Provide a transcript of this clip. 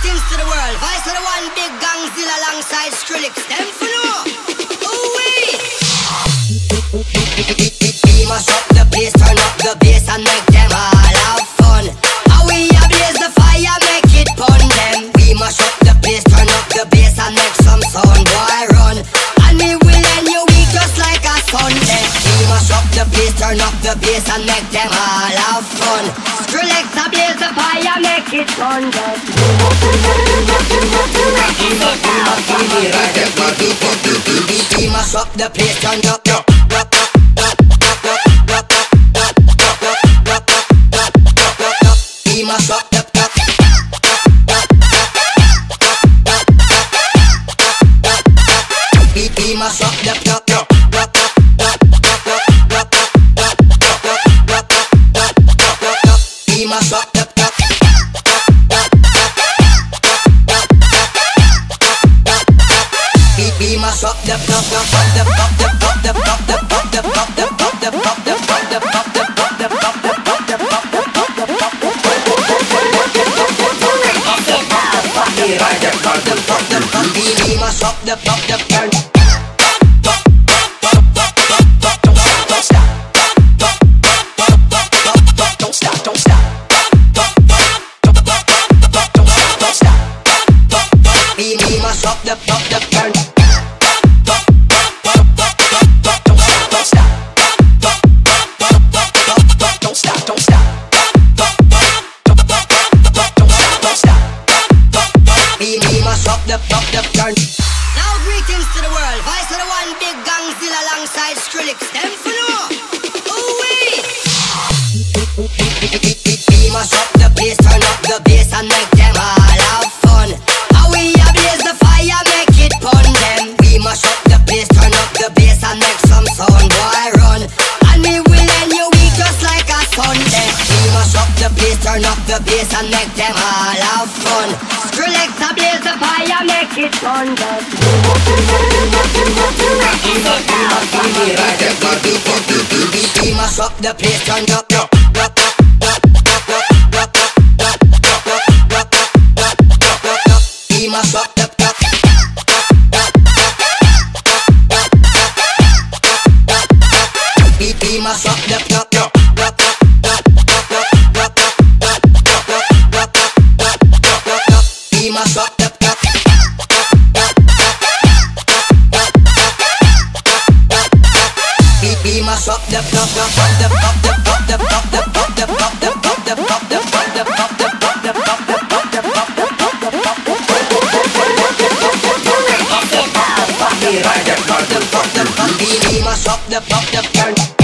greetings to the world. Vice of the one big gangzilla alongside Skrillex. Them for no. Ooh-wee. We must up the place, turn up the bass and make them all have fun. How we ablaze the fire, make it pun them. We must up the place, turn up the bass and make some sound, boy run. And me will end your week just like a Sunday. We must up the place, turn up the bass and make them all have fun. Skrillex ablaze the fire, make it pun them. We must up the place, turn up the we must up the we must up the we must up the we must up the we must up the turn. Don't stop. Don't stop. Don't stop. Don't stop. We must up the turn. Don't stop. Don't stop. Don't stop. We must up the turn. Now greetings to the world. Vice of the one big gangzilla alongside Skrillex. Them for no. Ooh-wee. We must up the place, turn up the bass and make them all have fun. How we ablaze the fire, make it pun them. We must up the place, turn up the bass and make some sound, boy run. And we will end your week just like a Sunday. We must up the place, turn up the bass and make them all have fun. Skrillex ablaze the fire, make it pun them. We must up the place, turn up the we must up the we must up the we must up the we must up the Fahmy Radjak, we must up the turn.